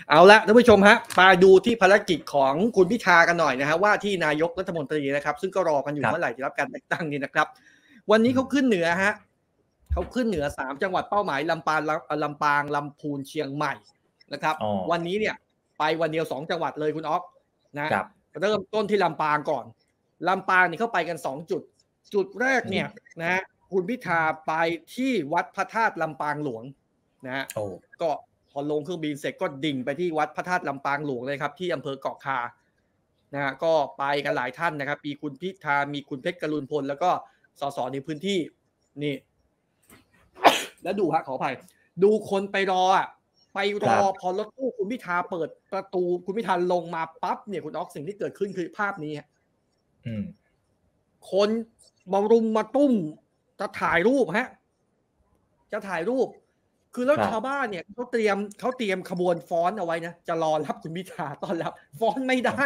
เอาละท่านผู้ชมฮะมาดูที่ภารกิจของคุณพิธากันหน่อยนะฮะว่าที่นายกรัฐมนตรีนะครับซึ่งก็รอกันอยู่เมื่อไหร่จะรับการแต่งตั้งนี่นะครับวันนี้เขาขึ้นเหนือฮะเขาขึ้นเหนือ3จังหวัดเป้าหมายลำปางลำพูนเชียงใหม่นะครับวันนี้เนี่ยไปวันเดียว2จังหวัดเลยคุณอ๊อกนะเริ่มต้นที่ลำปางก่อนลำปางนี่เข้าไปกัน2จุดแรกเนี่ยนะคุณพิธาไปที่วัดพระธาตุลำปางหลวงนะก็พอลงเครื่องบินเสร็จก็ดิ่งไปที่วัดพระธาตุลำปางหลวงเลยครับที่อำเภอเกาะคานะฮะก็ไปกันหลายท่านนะครับมีคุณพิธามีคุณเพชรกรุณพลแล้วก็สสในพื้นที่นี่ แล้วดูฮะขออภัยดูคนไปรอพอรถตู้คุณพิธาเปิดประตูคุณพิธาลงมาปั๊บเนี่ยคุณอ๊อกสิ่งที่เกิดขึ้นคือภาพนี้คนมารุมมาตุ้มจะถ่ายรูปคือแล้วชาวบ้านเนี่ยเขาเตรียมขบวนฟ้อนเอาไว้นะจะรอรับคุณพิธาต้อนรับฟ้อนไม่ได้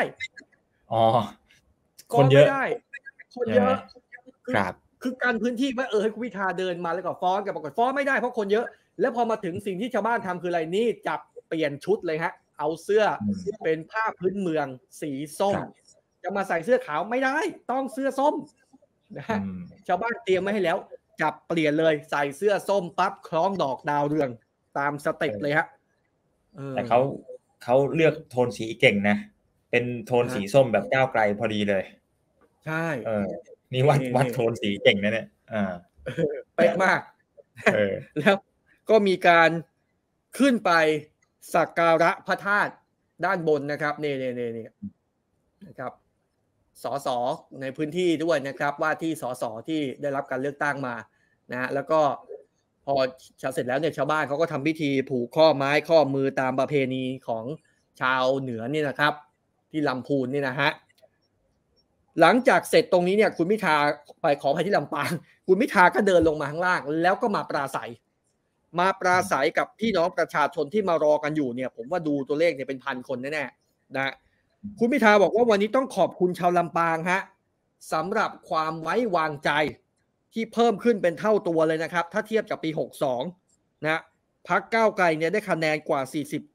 คนเยอะคนเยอะคือการพื้นที่ว่าให้คุณพิธาเดินมาแล้วก็ฟ้อนกับปรากฏฟ้อนไม่ได้เพราะคนเยอะแล้วพอมาถึงสิ่งที่ชาวบ้านทำคืออะไรนี่จับเปลี่ยนชุดเลยฮะเอาเสื้อเป็นผ้าพื้นเมืองสีส้มจะมาใส่เสื้อขาวไม่ได้ต้องเสื้อส้มนะฮะชาวบ้านเตรียมไว้ให้แล้วจับเปลี่ยนเลยใส่เสื้อส้มปั๊บคล้องดอกดาวเรืองตามสเต็ปเลยฮะแต่เขาเลือกโทนสีเก่งนะเป็นโทนสีส้มแบบก้าวไกลพอดีเลยใช่นี่วัดโทนสีเก่งนะเนี่ยเป๊ะมากแล้วก็มีการขึ้นไปสักการะพระธาตุด้านบนนะครับนี่นะครับสสในพื้นที่ด้วยนะครับว่าที่สสที่ได้รับการเลือกตั้งมานะแล้วก็พอเสร็จแล้วเนี่ยชาวบ้านเขาก็ทำพิธีผูกข้อไม้ข้อมือตามประเพณีของชาวเหนือนี่นะครับที่ลำพูนนี่นะฮะหลังจากเสร็จตรงนี้เนี่ยคุณพิธาไปขอไปที่ลำปางคุณพิธาก็เดินลงมาข้างล่างแล้วก็มาปราศัยกับพี่น้องประชาชนที่มารอกันอยู่เนี่ยผมว่าดูตัวเลขเนี่ยเป็นพันคนแน่ๆนะคุณพิธาบอกว่าวันนี้ต้องขอบคุณชาวลำปางฮะสำหรับความไว้วางใจที่เพิ่มขึ้นเป็นเท่าตัวเลยนะครับถ้าเทียบกับปี62นะพรรคก้าวไกลเนี่ยได้คะแนนกว่า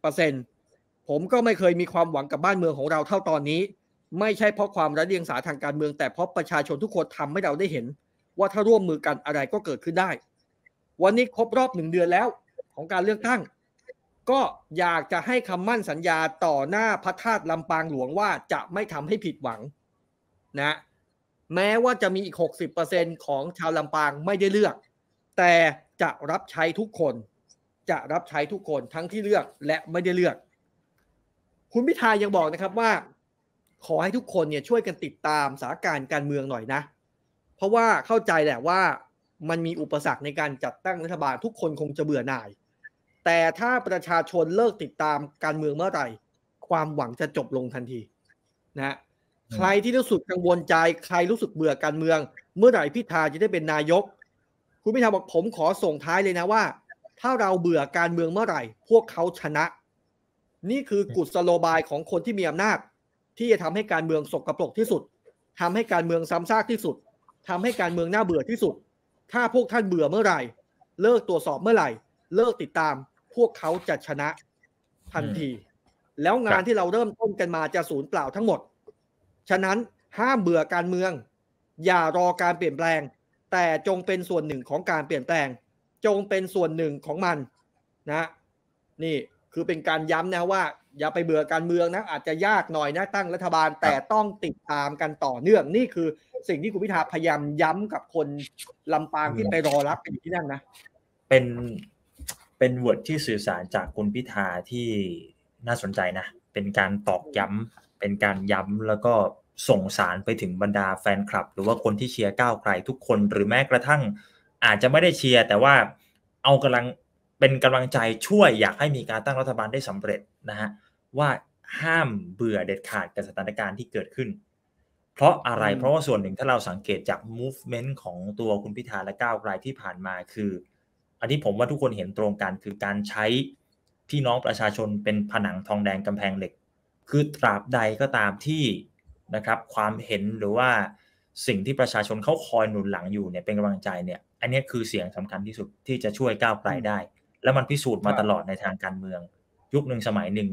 40% ผมก็ไม่เคยมีความหวังกับบ้านเมืองของเราเท่าตอนนี้ไม่ใช่เพราะความไร้เดียงสาทางการเมืองแต่เพราะประชาชนทุกคนทำให้เราได้เห็นว่าถ้าร่วมมือกันอะไรก็เกิดขึ้นได้วันนี้ครบรอบ1 เดือนแล้วของการเลือกตั้งก็อยากจะให้คำมั่นสัญญาต่อหน้าพระธาตุลำปางหลวงว่าจะไม่ทำให้ผิดหวังนะแม้ว่าจะมีอีก 60% ของชาวลำปางไม่ได้เลือกแต่จะรับใช้ทุกคนทั้งที่เลือกและไม่ได้เลือกคุณพิธายังบอกนะครับว่าขอให้ทุกคนเนี่ยช่วยกันติดตามสถานการณ์การเมืองหน่อยนะเพราะว่าเข้าใจแหละว่ามันมีอุปสรรคในการจัดตั้งรัฐบาลทุกคนคงจะเบื่อหน่ายแต่ถ้าประชาชนเลิกติดตามการเมืองเมื่อไหร่ความหวังจะจบลงทันทีนะใครที่รู้สึกกังวลใจใครรู้สึกเบื่อการเมืองเมื่อไหร่พิธาจะได้เป็นนายกคุณพิธาบอกผมขอส่งท้ายเลยนะว่าถ้าเราเบื่อการเมืองเมื่อไหร่พวกเขาชนะนี่คือกุศโลบายของคนที่มีอำนาจที่จะทำให้การเมืองสกปรกที่สุดทำให้การเมืองซ้ำซากที่สุดทำให้การเมืองน่าเบื่อที่สุดถ้าพวกท่านเบื่อเมื่อไหร่เลิกตรวจสอบเมื่อไหร่เลิกติดตามพวกเขาจะชนะทันทีแล้วงานที่เราเริ่มต้นกันมาจะสูญเปล่าทั้งหมดฉะนั้นห้ามเบื่อการเมืองอย่ารอการเปลี่ยนแปลงแต่จงเป็นส่วนหนึ่งของการเปลี่ยนแปลงจงเป็นส่วนหนึ่งของมันนะนี่คือเป็นการย้ำนะว่าอย่าไปเบื่อการเมืองนะอาจจะยากหน่อยนะตั้งรัฐบาลแต่ต้องติดตามกันต่อเนื่องนี่คือสิ่งที่คุณพิธาพยายามย้ำกับคนลำปางที่ไปรอรับกันอยู่ที่นั่นนะเป็นวอร์ดที่สื่อสารจากคุณพิธาที่น่าสนใจนะเป็นการตอกย้ำเป็นการย้ำแล้วก็ส่งสารไปถึงบรรดาแฟนคลับหรือว่าคนที่เชียร์ก้าวไกลทุกคนหรือแม้กระทั่งอาจจะไม่ได้เชียร์แต่ว่าเอาเป็นกำลังใจช่วยอยากให้มีการตั้งรัฐบาลได้สำเร็จนะฮะว่าห้ามเบื่อเด็ดขาดกับสถานการณ์ที่เกิดขึ้นเพราะอะไรเพราะว่าส่วนหนึ่งถ้าเราสังเกตจาก movement ของตัวคุณพิธาและก้าวไกลที่ผ่านมาคืออันที่ผมว่าทุกคนเห็นตรงกันคือการใช้พี่น้องประชาชนเป็นผนังทองแดงกำแพงเหล็กคือตราบใดก็ตามที่นะครับความเห็นหรือว่าสิ่งที่ประชาชนเขาคอยหนุนหลังอยู่เนี่ยเป็นกำลังใจเนี่ยอันนี้คือเสียงสำคัญที่สุดที่จะช่วยก้าวไกลได้แล้วมันพิสูจน์มาตลอดในทางการเมืองยุคหนึ่งสมัยหนึ่ง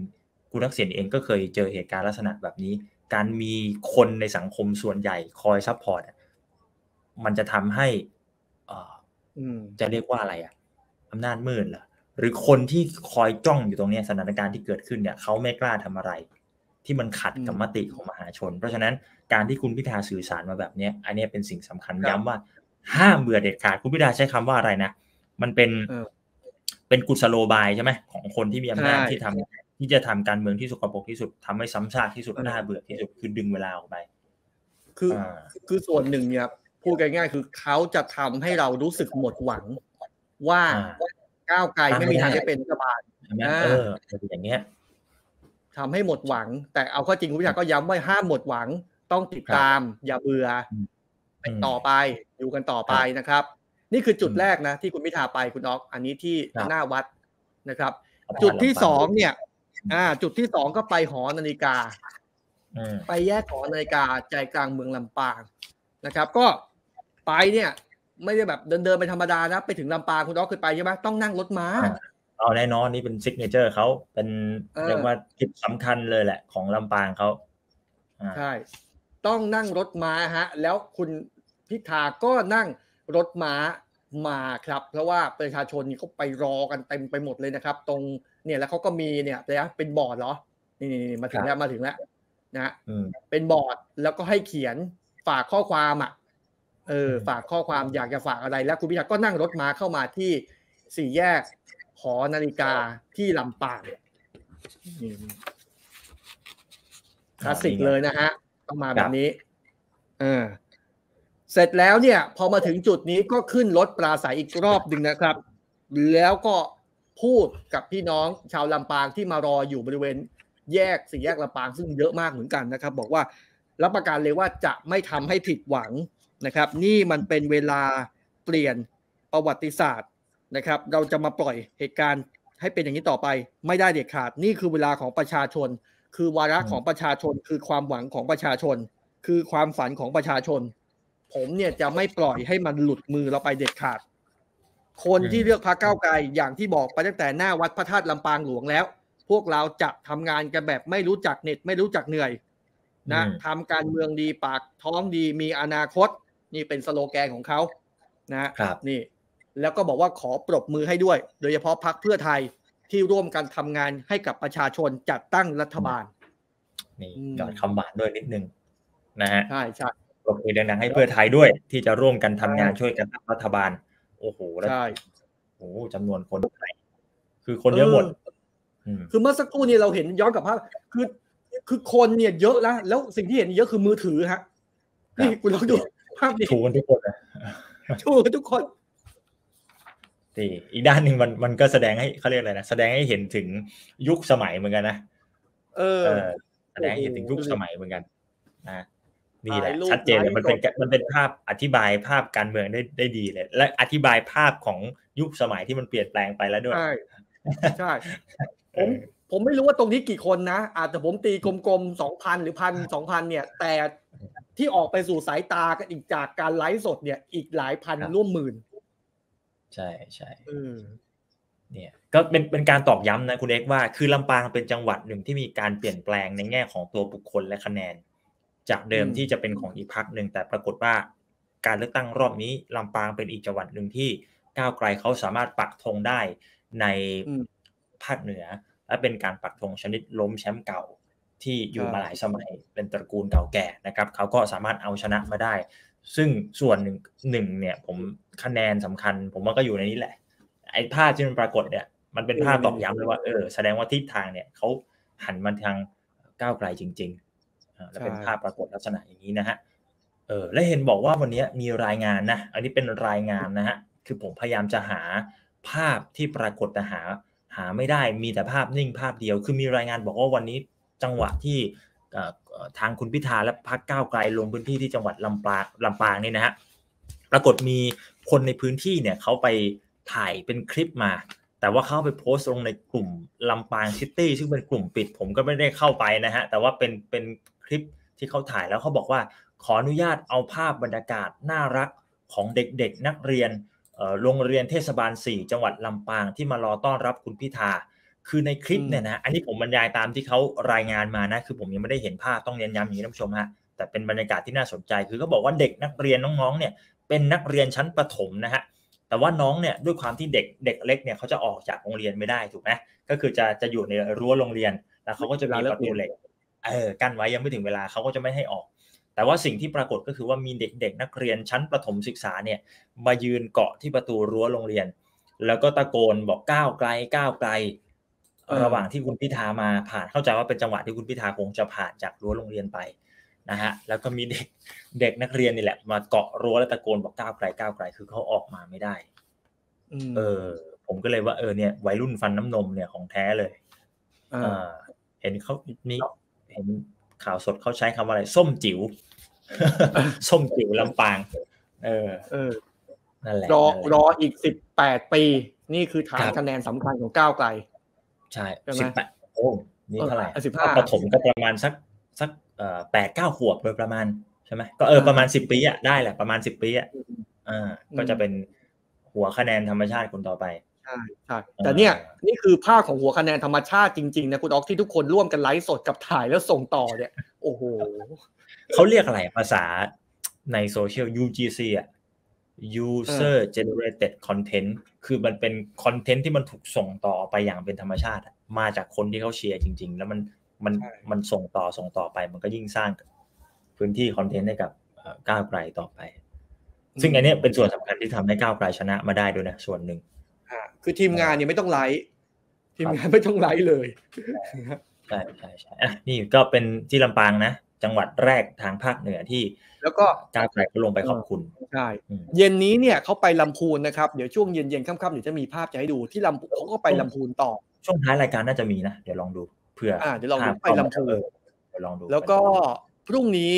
คุณทักษิณเองก็เคยเจอเหตุการณ์ลักษณะแบบนี้การมีคนในสังคมส่วนใหญ่คอยซัพพอร์ตมันจะทำให้จะเรียกว่าอะไรอำนาจมืดเหรอหรือคนที่คอยจ้องอยู่ตรงนี้สถานการณ์ที่เกิดขึ้นเนี่ยเขาไม่กล้าทำอะไรที่มันขัดกับมติของมหาชนเพราะฉะนั้นการที่คุณพิธาสื่อสารมาแบบนี้อันนี้เป็นสิ่งสำคัญย้ำว่าห้ามเบื่อเด็ดขาดคุณพิธาใช้คำว่าอะไรนะมันเป็นกุศโลบายใช่ไหมของคนที่มีอำนาจที่จะทำการเมืองที่สกปรกที่สุดทำให้ซ้ำซากที่สุดน่าเบื่อที่สุดคือดึงเวลาออกไปคือส่วนหนึ่งเนี่ยพูดง่ายๆคือเขาจะทำให้เรารู้สึกหมดหวังว่าก้าวไกลไม่มีทางได้เป็นรัฐบาลอย่างเงี้ยทำให้หมดหวังแต่เอาข้อจริงคุณพิธาก็ย้ำว่าห้ามหมดหวังต้องติดตามอย่าเบื่อเป็นต่อไปอยู่กันต่อไปนะครับนี่คือจุดแรกนะที่คุณพิธาไปคุณอ๊อกอันนี้ที่หน้าวัดนะครับจุดที่สองเนี่ยจุดที่สองก็ไปหอนาฬิกาไปแยกหอนาฬิกาใจกลางเมืองลำปางนะครับก็ไปเนี่ยไม่ได้แบบเดินไปธรรมดานะไปถึงลำปางคุณอ๊อกเคยไปใช่ไหมต้องนั่งรถม้าเอาแน่นอนนี่เป็นซิกเนเจอร์เขาเป็นเรียกว่าจุดสำคัญเลยแหละของลำปางเขาใช่ต้องนั่งรถม้าฮะแล้วคุณพิธาก็นั่งรถม้ามาครับเพราะว่าประชาชนนี่เขาไปรอกันเต็มไปหมดเลยนะครับตรงเนี่ยแล้วเขาก็มีเนี่ยเป็นบอร์ดเหรอนี่มาถึงแล้วนะเป็นบอร์ดแล้วก็ให้เขียนฝากข้อความฝากข้อความอยากจะฝากอะไรแล้วคุณพิธาก็นั่งรถม้าเข้ามาที่สี่แยกหอนาฬิกาที่ลำปางคลาสสิกเลยนะฮะต้องมาแบบนี้เสร็จแล้วเนี่ยพอมาถึงจุดนี้ก็ขึ้นรถปราศัยอีกรอบหนึ่งนะครับแล้วก็พูดกับพี่น้องชาวลำปางที่มารออยู่บริเวณสี่แยกลำปางซึ่งเยอะมากเหมือนกันนะครับบอกว่ารับประกันเลยว่าจะไม่ทำให้ผิดหวังนะครับนี่มันเป็นเวลาเปลี่ยนประวัติศาสตร์นะครับเราจะมาปล่อยเหตุการณ์ให้เป็นอย่างนี้ต่อไปไม่ได้เด็ดขาดนี่คือเวลาของประชาชนคือวาระของประชาชนคือความหวังของประชาชนคือความฝันของประชาชนผมเนี่ยจะไม่ปล่อยให้มันหลุดมือเราไปเด็ดขาดคนที่เลือกพรรคก้าวไกลอย่างที่บอกไปตั้งแต่หน้าวัดพระธาตุลำปางหลวงแล้วพวกเราจะทำงานกันแบบไม่รู้จักเหน็ดไม่รู้จักเหนื่อยนะทำการเมืองดีปากท้องดีมีอนาคตนี่เป็นสโลแกนของเขานะครับนี่แล้วก็บอกว่าขอปรบมือให้ด้วยโดยเฉพาะพรรคเพื่อไทยที่ร่วมกันทำงานให้กับประชาชนจัดตั้งรัฐบาลนี่หยอดคำหวานด้วยนิดนึงนะฮะใช่ปรบมือดังๆให้เพื่อไทยด้วยที่จะร่วมกันทำงานช่วยกันตั้งรัฐบาลโอ้โหแล้วโอ้จำนวนคนคือคนเยอะหมดคือเมื่อสักครู่นี้เราเห็นย้อนกับภาพคือคนเนี่ยเยอะแล้วสิ่งที่เห็นเยอะคือมือถือฮะนี่คุณลองดูภาพนี้ถูกกันทุกคนนะถูกกันทุกคนอีกด้านหนึ่งมันก็แสดงให้เขาเรียกอะไรนะแสดงให้เห็นถึงยุคสมัยเหมือนกันนะแสดงให้เห็นถึงยุคสมัยเหมือนกันนะนี่แหละชัดเจนเลยมันเป็นภาพอธิบายภาพการเมืองได้ดีเลยและอธิบายภาพของยุคสมัยที่มันเปลี่ยนแปลงไปแล้วด้วยใช่ผมไม่รู้ว่าตรงนี้กี่คนนะอาจจะผมตีกลมๆ 2,000 หรือ 1,000 เนี่ยแต่ที่ออกไปสู่สายตากันอีกจากการไลฟ์สดเนี่ยอีกหลายพันร่วมหมื่นใช่เนี่ยก็เป็นการตอกย้ำนะคุณเอกว่าคือลำปางเป็นจังหวัดหนึ่งที่มีการเปลี่ยนแปลงในแง่ของตัวบุคคลและคะแนนจากเดิมที่จะเป็นของอีกพรรคหนึ่งแต่ปรากฏว่าการเลือกตั้งรอบนี้ลำปางเป็นอีกจังหวัดหนึ่งที่ก้าวไกลเขาสามารถปักธงได้ในภาคเหนือและเป็นการปักธงชนิดล้มแชมป์เก่าที่อยู่มาหลายสมัยเป็นตระกูลเก่าแก่นะครับเขาก็สามารถเอาชนะมาได้ซึ่งส่วนหนึ่งเนี่ยผมคะแนนสำคัญผมว่าก็อยู่ในนี้แหละไอ้ภาพที่มันปรากฏเนี่ยมันเป็นภาพตอกย้ำเลยว่าแสดงว่าทิศทางเนี่ยเขาหันมาทางก้าวไกลจริงๆและเป็นภาพปรากฏลักษณะอย่างนี้นะฮะและเห็นบอกว่าวันนี้มีรายงานนะอันนี้เป็นรายงานนะฮะคือผมพยายามจะหาภาพที่ปรากฏแต่หาไม่ได้มีแต่ภาพนิ่งภาพเดียวคือมีรายงานบอกว่าวันนี้จังหวะที่ทางคุณพิธาและพรรคก้าวไกลลงพื้นที่ที่จังหวัดลำปางนี่นะฮะปรากฏมีคนในพื้นที่เนี่ยเขาไปถ่ายเป็นคลิปมาแต่ว่าเขาไปโพสต์ลงในกลุ่มลำปางซิตี้ซึ่งเป็นกลุ่มปิดผมก็ไม่ได้เข้าไปนะฮะแต่ว่าเป็นคลิปที่เขาถ่ายแล้วเขาบอกว่าขออนุญาตเอาภาพบรรยากาศน่ารักของเด็กๆนักเรียนโรงเรียนเทศบาล4จังหวัดลำปางที่มารอต้อนรับคุณพิธาคือในคลิปเนี่ยนะอันนี้ผมบรรยายตามที่เขารายงานมานะคือผมยังไม่ได้เห็นภาพต้องเน้นย้ำอย่างนี้ท่านผู้ชมฮะแต่เป็นบรรยากาศที่น่าสนใจคือเขาบอกว่าเด็กนักเรียนน้องๆเนี่ยเป็นนักเรียนชั้นประถมนะฮะแต่ว่าน้องเนี่ยด้วยความที่เด็กเล็กเนี่ยเขาจะออกจากโรงเรียนไม่ได้ถูกไหมก็คือจะอยู่ในรั้วโรงเรียนแล้วเขาก็จะมีประตูเหล็กกั้นไว้ยังไม่ถึงเวลาเขาก็จะไม่ให้ออกแต่ว่าสิ่งที่ปรากฏก็คือว่ามีเด็กๆนักเรียนชั้นประถมศึกษาเนี่ยมายืนเกาะที่ประตูรั้วโรงเรียนแล้วก็ตะโกนบอกก้าวไกลก้าวไกลระหว่างที่คุณพิธามาผ่านเข้าใจว่าเป็นจังหวะที่คุณพิธาคงจะผ่านจากรั้วโรงเรียนไปนะฮะแล้วก็มีเด็กนักเรียนนี่แหละมาเกาะรั้วแล้วตะโกนบอกก้าวไกลก้าวไกลคือเขาออกมาไม่ได้ผมก็เลยว่าเนี่ยวัยรุ่นฟันน้ำนมเนี่ยของแท้เลยเห็นเขานี่เห็นข่าวสดเขาใช้คำว่าอะไรส้มจิ๋วส้มจิ๋วลำปางนั่นแหละรออีก18 ปีนี่คือฐานคะแนนสำคัญของก้าวไกลใช่18โอ้นี่เท่าไหร่ 15 ประถมก็ประมาณสัก8-9 ขวบโดยประมาณใช่ไหมก็ประมาณ10 ปีได้แหละประมาณ10 ปีก็จะเป็นหัวคะแนนธรรมชาติคนต่อไปใช่แต่เนี่ยนี่คือภาพของหัวคะแนนธรรมชาติจริงๆนะคุณออกที่ทุกคนร่วมกันไลฟ์สดกับถ่ายแล้วส่งต่อเนี่ยโอ้โหเขาเรียกอะไรภาษาในโซเชียล UGC User Generated Content คือมันเป็นคอนเทนต์ที่มันถูกส่งต่อไปอย่างเป็นธรรมชาติมาจากคนที่เขาเชียร์จริงๆแล้วมันส่งต่อไปมันก็ยิ่งสร้างพื้นที่คอนเทนต์ให้กับก้าวไกลต่อไปซึ่งอันนี้เป็นส่วนสำคัญที่ทำให้ก้าวไกลชนะมาได้ด้วยนะส่วนหนึ่งคือทีมงานเนี่ยไม่ต้องไลฟ์ทีมงานไม่ต้องไลฟ์เลยใช่นี่ก็เป็นที่ลำปางนะจังหวัดแรกทางภาคเหนือที่แล้วก็ก้าวไกลก็ลงไปขอบคุณใช่เย็นนี้เนี่ยเขาไปลำพูนนะครับเดี๋ยวช่วงเย็นๆค่ำๆเดี๋ยวจะมีภาพจะให้ดูที่ลำพูนเขาก็ไปลำพูนต่อช่วงท้ายรายการน่าจะมีนะเดี๋ยวลองดูเผื่อเดี๋ยวลองดูไปลำพูนเดี๋ยวลองดูแล้วก็พรุ่งนี้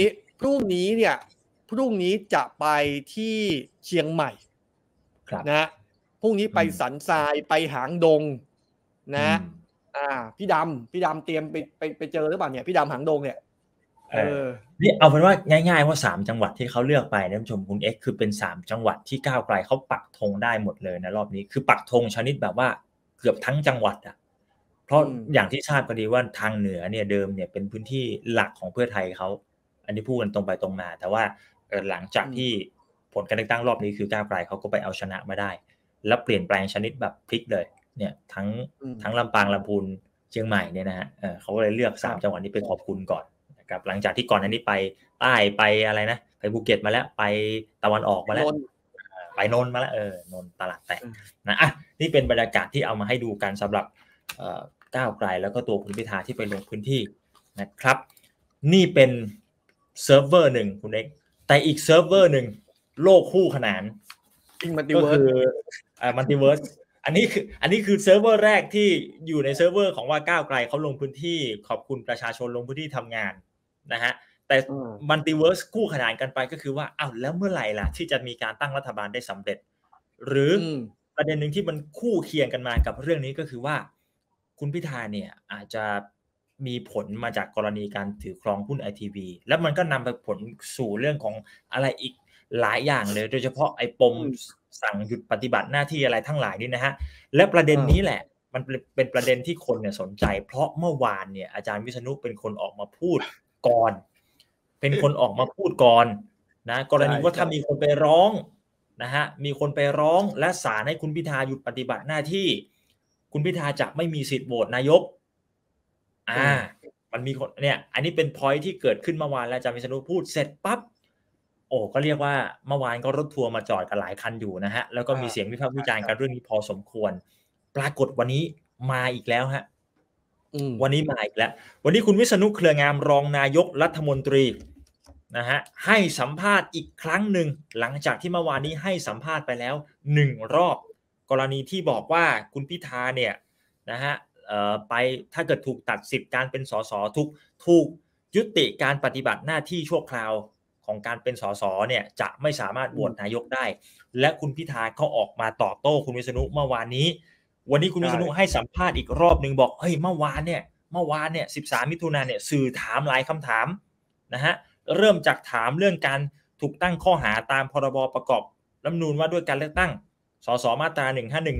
จะไปที่เชียงใหม่นะพรุ่งนี้ไปสันทรายไปหางดงนะพี่ดำเตรียมไปเจอหรือเปล่าเนี่ยพี่ดำหางดงเนี่ยนี่เอาเป็นว่าง่ายๆว่า3จังหวัดที่เขาเลือกไปท่านผู้ชมคุณเอ็กซ์คือเป็น3จังหวัดที่ก้าวไกลเขาปักธงได้หมดเลยนะรอบนี้คือปักธงชนิดแบบว่าเกือบทั้งจังหวัดเพราะอย่างที่ทราบกันดีว่าทางเหนือเนี่ยเดิมเนี่ยเป็นพื้นที่หลักของเพื่อไทยเขาอันนี้พูดกันตรงไปตรงมาแต่ว่าหลังจากที่ผลการเลือกตั้งรอบนี้คือก้าวไกลเขาก็ไปเอาชนะมาได้แล้วเปลี่ยนแปลงชนิดแบบพลิกเลยเนี่ยทั้งลำปางลำพูนเชียงใหม่เนี่ยนะฮะเขาก็เลยเลือก3จังหวัดนี้ไปขอบคุณก่อนนะครับหลังจากที่ก่อนอันนี้ไปใต้ไปอะไรนะไปภูเก็ตมาแล้วไปตะวันออกมาแล้วไปนนท์มาแล้วนนท์ตลาดแตกนะนี่เป็นบรรยากาศที่เอามาให้ดูกันสำหรับก้าวไกลแล้วก็ตัวคุณพิธาที่ไปลงพื้นที่นะครับนี่เป็นเซิร์ฟเวอร์หนึ่งคุณเอกแต่อีกเซิร์ฟเวอร์หนึ่งโลกคู่ขนานก็คือมัลติเวิร์สอันนี้คือเซิร์ฟเวอร์แรกที่อยู่ในเซิร์ฟเวอร์ของว่าก้าวไกลเขาลงพื้นที่ขอบคุณประชาชนลงพื้นที่ทำงานนะฮะแต่มัลติเวิร์สคู่ขนานกันไปก็คือว่าแล้วเมื่อไหร่ล่ะที่จะมีการตั้งรัฐบาลได้สำเร็จหรือประเด็นหนึ่งที่มันคู่เคียงกันมากับเรื่องนี้ก็คือว่าคุณพิธาเนี่ยอาจจะมีผลมาจากกรณีการถือครองหุ้น ITV แล้วมันก็นำไปผลสู่เรื่องของอะไรอีกหลายอย่างเลยโดยเฉพาะไอ้ปมสั่งหยุดปฏิบัติหน้าที่อะไรทั้งหลายนี่นะฮะและประเด็นนี้แหละมันเป็นประเด็นที่คนเนี่ยสนใจเพราะเมื่อวานเนี่ยอาจารย์วิษณุเป็นคนออกมาพูดก่อนนะกรณีว่าถ้ามีคนไปร้องนะฮะมีคนไปร้องและศาลให้คุณพิธาหยุดปฏิบัติหน้าที่คุณพิธาจะไม่มีสิทธิ์โหวตนายกมันมีคนเนี่ยอันนี้เป็น point ที่เกิดขึ้นเมื่อวานแล้วอาจารย์วิษณุพูดเสร็จปั๊บก็เรียกว่าเมื่อวานก็รถทัวร์มาจอดกันหลายคันอยู่นะฮะแล้วก็มีเสียงวิพากษ์วิจารณ์กันเรื่องนี้พอสมควรปรากฏวันนี้มาอีกแล้วฮะวันนี้มาอีกแล้ววันนี้คุณวิษณุเครืองามรองนายกรัฐมนตรีนะฮะให้สัมภาษณ์อีกครั้งหนึ่งหลังจากที่เมื่อวานนี้ให้สัมภาษณ์ไปแล้ว1รอบกรณีที่บอกว่าคุณพิธาเนี่ยนะฮะไปถ้าเกิดถูกตัดสิทธิ์การเป็นสสถูกยุติการปฏิบัติหน้าที่ชั่วคราวของการเป็นสสเนี่ยจะไม่สามารถโหวตนายกได้และคุณพิธาเขาออกมาตอบโต้คุณวิษณุเมื่อวานนี้วันนี้คุณวิษณุให้สัมภาษณ์อีกรอบนึงบอกเฮ้ยเมื่อวานเนี่ย13มิถุนายนเนี่ยสื่อถามหลายคำถามนะฮะเริ่มจากถามเรื่องการถูกตั้งข้อหาตามพรบประกอบรัฐธรรมนูญว่าด้วยการเลือกตั้งสสมาตรา151เนี่ย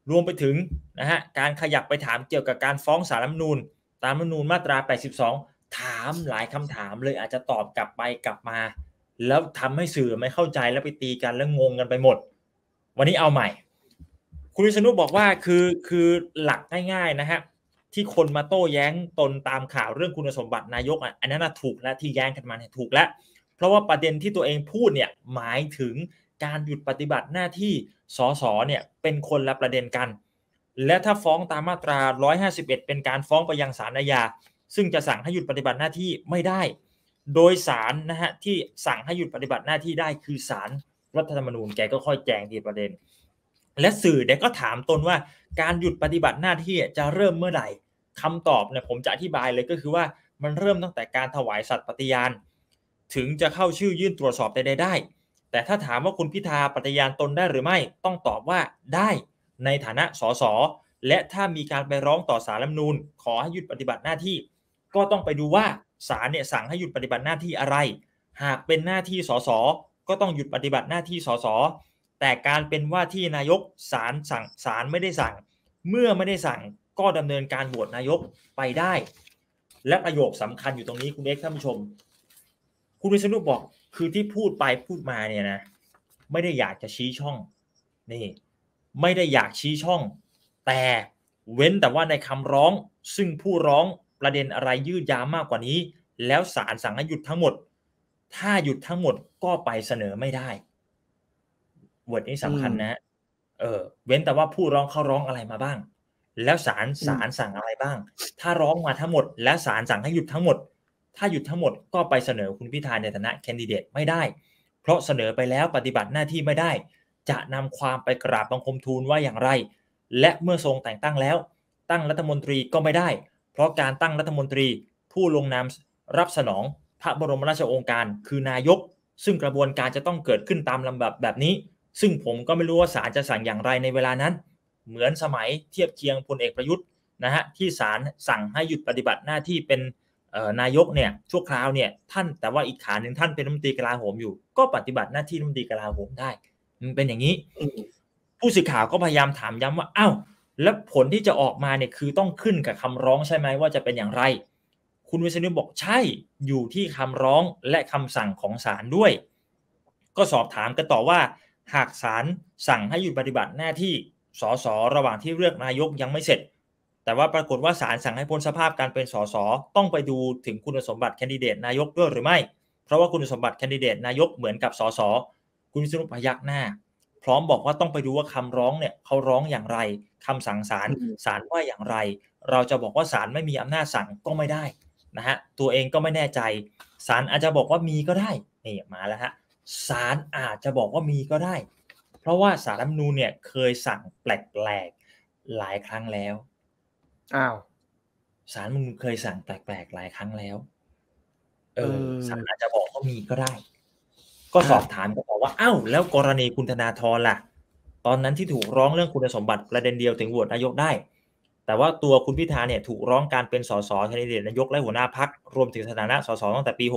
รวมไปถึงนะฮะการขยับไปถามเกี่ยวกับการฟ้องศาลรัฐธรรมนูญตามรัฐธรรมนูญมาตรา82ถามหลายคำถามเลยอาจจะตอบกลับไปกลับมาแล้วทำให้สื่อไม่เข้าใจแล้วไปตีกันแล้วงงกันไปหมดวันนี้เอาใหม่คุณวิษณุบอกว่าคือหลักง่ายๆนะฮะที่คนมาโต้แย้งตนตามข่าวเรื่องคุณสมบัตินายกอันนั้นถูกแล้วที่แย้งกันมาเนี่ยถูกแล้วเพราะว่าประเด็นที่ตัวเองพูดเนี่ยหมายถึงการหยุดปฏิบัติหน้าที่สสเนี่ยเป็นคนละประเด็นกันและถ้าฟ้องตามมาตรา151เป็นการฟ้องไปยังศาลอาญาซึ่งจะสั่งให้หยุดปฏิบัติหน้าที่ไม่ได้โดยศาลนะฮะที่สั่งให้หยุดปฏิบัติหน้าที่ได้คือศาลรัฐธรรมนูญแกก็ค่อยแจงทีประเด็นและสื่อเนี่ยก็ถามตนว่าการหยุดปฏิบัติหน้าที่จะเริ่มเมื่อไหร่คำตอบเนี่ยผมจะอธิบายเลยก็คือว่ามันเริ่มตั้งแต่การถวายสัตย์ปฏิญาณถึงจะเข้าชื่อยื่นตรวจสอบใดๆได้แต่ถ้าถามว่าคุณพิธาปฏิญาณตนได้หรือไม่ต้องตอบว่าได้ในฐานะสสและถ้ามีการไปร้องต่อศาลรัฐธรรมนูญขอให้หยุดปฏิบัติหน้าที่ก็ต้องไปดูว่าศาลเนี่ยสั่งให้หยุดปฏิบัติหน้าที่อะไรหากเป็นหน้าที่สสก็ต้องหยุดปฏิบัติหน้าที่สสแต่การเป็นว่าที่นายกศาลไม่ได้สั่งเมื่อไม่ได้สั่งก็ดำเนินการโหวตนายกไปได้และประโยคสำคัญอยู่ตรงนี้คุณเอกท่านผู้ชมคุณวิษณุบอกคือที่พูดไปพูดมาเนี่ยนะไม่ได้อยากจะชี้ช่องนี่ไม่ได้อยากชี้ช่องแต่เว้นแต่ว่าในคำร้องซึ่งผู้ร้องประเด็นอะไรยืดยาวมากกว่านี้แล้วศาลสั่งให้หยุดทั้งหมดถ้าหยุดทั้งหมดก็ไปเสนอไม่ได้บทนี้สำคัญนะเว้นแต่ว่าผู้ร้องเขาร้องอะไรมาบ้างแล้วศาลสั่งอะไรบ้างถ้าร้องมาทั้งหมดและศาลสั่งให้หยุดทั้งหมดถ้าหยุดทั้งหมดก็ไปเสนอคุณพิธาในฐานะแคนดิเดตไม่ได้เพราะเสนอไปแล้วปฏิบัติหน้าที่ไม่ได้จะนำความไปกราบบังคมทูลว่าอย่างไรและเมื่อทรงแต่งตั้งแล้วตั้งรัฐมนตรีก็ไม่ได้เพราะการตั้งรัฐมนตรีผู้ลงนามรับสนองพระบรมราชโองการคือนายกซึ่งกระบวนการจะต้องเกิดขึ้นตามลำดับแบบนี้ซึ่งผมก็ไม่รู้ว่าศาลจะสั่งอย่างไรในเวลานั้นเหมือนสมัยเทียบเคียงพลเอกประยุทธ์นะฮะที่ศาลสั่งให้หยุดปฏิบัติหน้าที่เป็นนายกเนี่ยชั่วคราวเนี่ยท่านแต่ว่าอีกขาหนึ่งท่านเป็นรัฐมนตรีกลาโหมอยู่ก็ปฏิบัติหน้าที่รัฐมนตรีกลาโหมได้มันเป็นอย่างนี้ผู้สื่อข่าวก็พยายามถามย้ำว่าอ้าวแล้วผลที่จะออกมาเนี่ยคือต้องขึ้นกับคำร้องใช่ไหมว่าจะเป็นอย่างไรคุณวิษณุบอกใช่อยู่ที่คำร้องและคำสั่งของศาลด้วยก็สอบถามกันต่อว่าหากศาลสั่งให้หยุดปฏิบัติหน้าที่สสระหว่างที่เลือกนายกยังไม่เสร็จแต่ว่าปรากฏว่าศาลสั่งให้พ้นสภาพการเป็นสสต้องไปดูถึงคุณสมบัติแคนดิเดตนายกด้วยหรือไม่เพราะว่าคุณสมบัติแคนดิเดตนายกเหมือนกับสสคุณวิษณุพยักหน้าพร้อมบอกว่าต้องไปดูว่าคำร้องเนี่ยเขาร้องอย่างไรคำสั่งศาลว่าอย่างไรเราจะบอกว่าศาลไม่มีอำนาจสั่งก็ไม่ได้นะฮะตัวเองก็ไม่แน่ใจศาลอาจจะบอกว่ามีก็ได้นี่มาแล้วฮะศาลอาจจะบอกว่ามีก็ได้เพราะว่าศาลรัฐธรรมนูญเนี่ยเคยสั่งแปลกๆหลายครั้งแล้วอ้าวศาลมันเคยสั่งแปลกๆหลายครั้งแล้วศาลอาจจะบอกว่ามีก็ได้ก็สอบถามก็บอกว่าอ้าวแล้วกรณีคุณธนาธรล่ะตอนนั้นที่ถูกร้องเรื่องคุณสมบัติประเด็นเดียวถึงโหวตนายกได้แต่ว่าตัวคุณพิธาเนี่ยถูกร้องการเป็นสสแคนดิเดตนายกและหัวหน้าพรรครวมถึงสถานะสสตั้งแต่ปี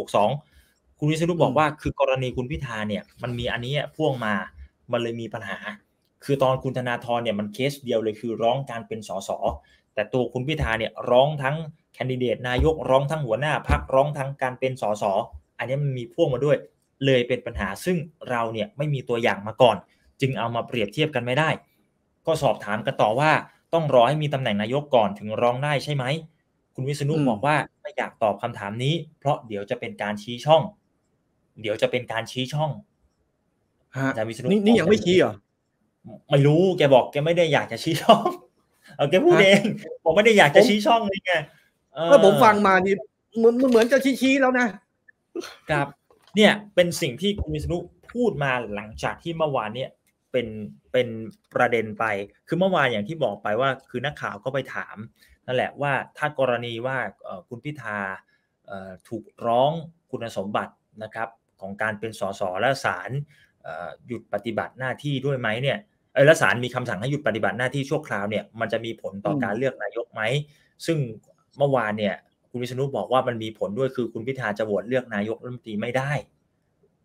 62คุณวิษณุบอกว่าคือกรณีคุณพิธาเนี่ยมันมีอันนี้พ่วงมามันเลยมีปัญหาคือตอนคุณธนาธรเนี่ยมันเคสเดียวเลยคือร้องการเป็นสสแต่ตัวคุณพิธาเนี่ยร้องทั้งแคนดิเดตนายกร้องทั้งหัวหน้าพรรคร้องทั้งการเป็นสสอันนี้มันมีพ่วงมาด้วยเลยเป็นปัญหาซึ่งเราเนี่ยไม่มีตัวอย่างมาก่อนจึงเอามาเปรียบเทียบกันไม่ได้ก็สอบถามกันต่อว่าต้องรอให้มีตำแหน่งนายกก่อนถึงร้องได้ใช่ไหมคุณวิษณุบอกว่าไม่อยากตอบคำถามนี้เพราะเดี๋ยวจะเป็นการชี้ช่องอาจารย์วิษณุนี่ยังไม่ชี้เหรอไม่รู้แกบอกแกไม่ได้อยากจะชี้ช่องแกพูดเองผมไม่ได้อยากจะชี้ช่องเลยไงผมฟังมานี่เหมือนจะชี้แล้วนะครับเนี่ยเป็นสิ่งที่คุณวิษณุพูดมาหลังจากที่เมื่อวานเนี่ยเป็นประเด็นไปคือเมื่อวานอย่างที่บอกไปว่าคือนักข่าวก็ไปถามนั่นแหละว่าถ้ากรณีว่าคุณพิธาถูกร้องคุณสมบัตินะครับของการเป็นสสและศาลหยุดปฏิบัติหน้าที่ด้วยไหมเนี่ยและศาลมีคำสั่งให้หยุดปฏิบัติหน้าที่ชั่วคราวเนี่ยมันจะมีผลต่อการเลือกนายกไหมซึ่งเมื่อวานเนี่ยคุณวิษณุบอกว่ามันมีผลด้วยคือคุณพิธาจะโหวตเลือกนายกรัฐมนตรีไม่ได้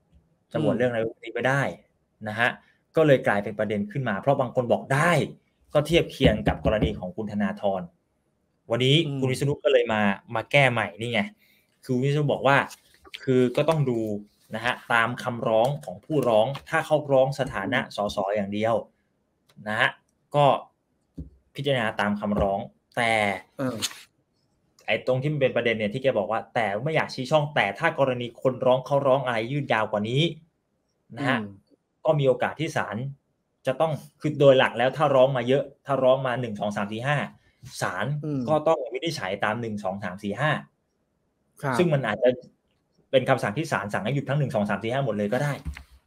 นะฮะก็เลยกลายเป็นประเด็นขึ้นมาเพราะบางคนบอกได้ก็เทียบเคียงกับกรณีของคุณธนาธรวันนี้คุณวิษณุก็เลยมาแก้ใหม่นี่ไงคือวิษณุบอกว่าคือก็ต้องดูนะฮะตามคำร้องของผู้ร้องถ้าเขาร้องสถานะสสอย่างเดียวนะฮะก็พิจารณาตามคำร้องแต่ไอ้ตรงที่มันเป็นประเด็นเนี่ยที่แกบอกว่าแต่ไม่อยากชี้ช่องแต่ถ้ากรณีคนร้องเขาร้องอะไรยืดยาวกว่านี้นะฮะก็มีโอกาสที่ศาลจะต้องคือโดยหลักแล้วถ้าร้องมาเยอะถ้าร้องมา1 2 3 4 5ศาลก็ต้องวินิจฉัยตาม1 2 3 4 5ซึ่งมันอาจจะเป็นคำสั่งที่ศาลสั่งให้หยุดทั้ง1 2 3 4 5หมดเลยก็ได้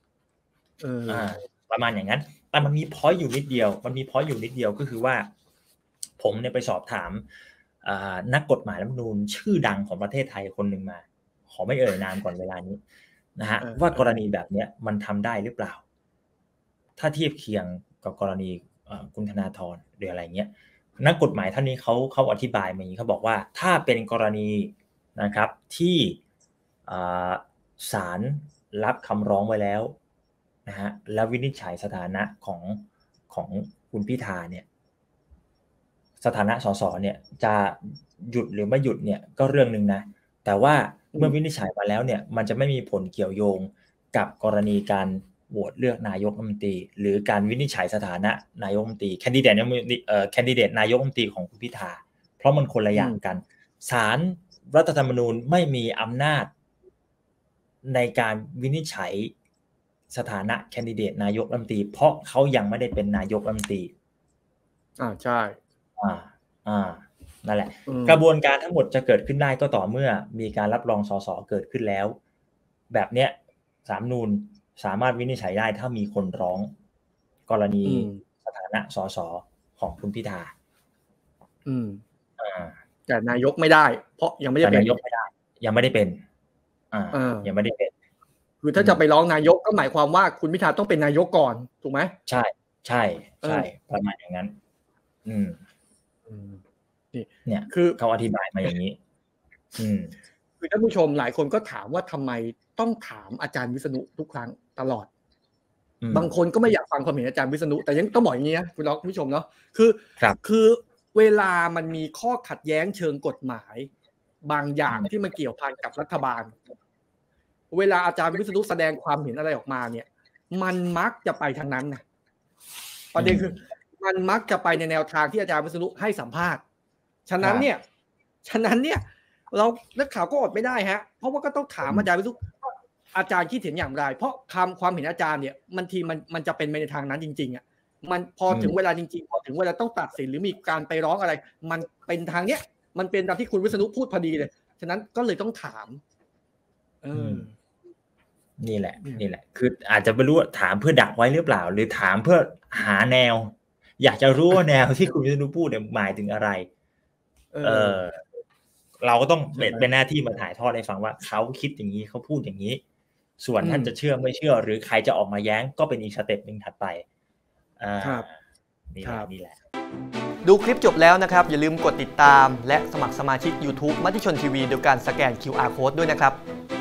ประมาณอย่างนั้นแต่มันมีพอยต์อยู่นิดเดียวก็คือว่าผมเนี่ยไปสอบถามนักกฎหมายรัฐธรรมนูญชื่อดังของประเทศไทยคนหนึ่งมาขอไม่เอ่ยนามก่อนเวลานี้นะฮะว่ากรณีแบบนี้มันทำได้หรือเปล่าถ้าเทียบเคียงกับกรณีคุณธนาธรหรืออะไรเงี้ยนักกฎหมายท่านนี้เขาอธิบายมาอย่างนี้เขาบอกว่าถ้าเป็นกรณีนะครับที่ศาลรับคำร้องไว้แล้วนะฮะแล้ววินิจฉัยสถานะของคุณพิธาเนี่ยสถานะสสเนี่ยจะหยุดหรือไม่หยุดเนี่ยก็เรื่องนึงนะแต่ว่าเมื่อวินิจฉัยมาแล้วเนี่ยมันจะไม่มีผลเกี่ยวโยงกับกรณีการโหวตเลือกนายกรัฐมนตรีหรือการวินิจฉัยสถานะนายกรัฐมนตรีแคนดิเดตนายกรัฐมนตรีของคุณพิธาเพราะมันคนละอย่างกันศาลรัฐธรรมนูญไม่มีอำนาจในการวินิจฉัยสถานะแคนดิเดตนายกรัฐมนตรีเพราะเขายังไม่ได้เป็นนายกรัฐมนตรีใช่นั่นแหละกระบวนการทั้งหมดจะเกิดขึ้นได้ก็ต่อเมื่อมีการรับรองสสเกิดขึ้นแล้วแบบเนี้ยศาลรัฐธรรมนูญสามารถวินิจฉัยได้ถ้ามีคนร้องกรณีสถานะสสของคุณพิธาแต่นายกไม่ได้เพราะยังไม่ได้เป็นนายกไม่ได้ยังไม่ได้เป็นยังไม่ได้เป็นคือถ้าจะไปร้องนายกก็หมายความว่าคุณพิธาต้องเป็นนายกก่อนถูกไหมใช่ประมาณอย่างนั้นเนี่ยคือเขาอธิบายมาอย่างนี้คือท่านผู้ชมหลายคนก็ถามว่าทำไมต้องถามอาจารย์วิษณุทุกครั้งตลอดบางคนก็ไม่อยากฟังความเห็นอาจารย์วิษณุแต่ยังต้องบอกอย่างนี้นะคุณผู้ชมเนาะคือเวลามันมีข้อขัดแย้งเชิงกฎหมายบางอย่างที่มันเกี่ยวพันกับรัฐบาลเวลาอาจารย์วิษณุแสดงความเห็นอะไรออกมาเนี่ยมันมักจะไปทางนั้นนะประเด็นคือมันมักจะไปในแนวทางที่อาจารย์วิษณุให้สัมภาษณ์ฉะนั้นเนี่ยเรานักข่าวก็อดไม่ได้ฮะเพราะว่าก็ต้องถามอาจารย์วิษณุอาจารย์คิดเห็นอย่างไรเพราะความเห็นอาจารย์เนี่ยมันจะเป็นไปในทางนั้นจริงๆอ่ะมันพอถึงเวลาจริงๆพอถึงเวลาต้องตัดสินหรือมีการไปร้องอะไรมันเป็นทางเนี้ยมันเป็นตามที่คุณวิษณุพูดพอดีเลยฉะนั้นก็เลยต้องถามนี่แหละคืออาจจะไม่รู้ว่าถามเพื่อดักไว้หรือเปล่าหรือถามเพื่อหาแนวอยากจะรู้ว่าแนวที่คุณวิษณุพูดเนี่ยหมายถึงอะไรเราก็ต้องเป็นหน้าที่มาถ่ายทอดให้ฟังว่าเขาคิดอย่างนี้เขาพูดอย่างนี้ส่วนท่านจะเชื่อไม่เชื่อหรือใครจะออกมาแย้งก็เป็นอีกสเต็ปนึงถัดไปนี่แหละดูคลิปจบแล้วนะครับอย่าลืมกดติดตามและสมัครสมาชิก YouTube มติชนทีวีโดยการสแกน QR Code ด้วยนะครับ